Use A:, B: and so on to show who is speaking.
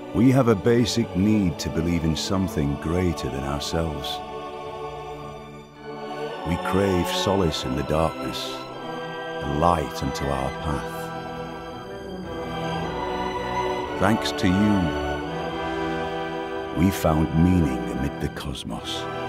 A: We have a basic need to believe in something greater than ourselves. We crave solace in the darkness, a light unto our path. Thanks to you, we found meaning amid the cosmos.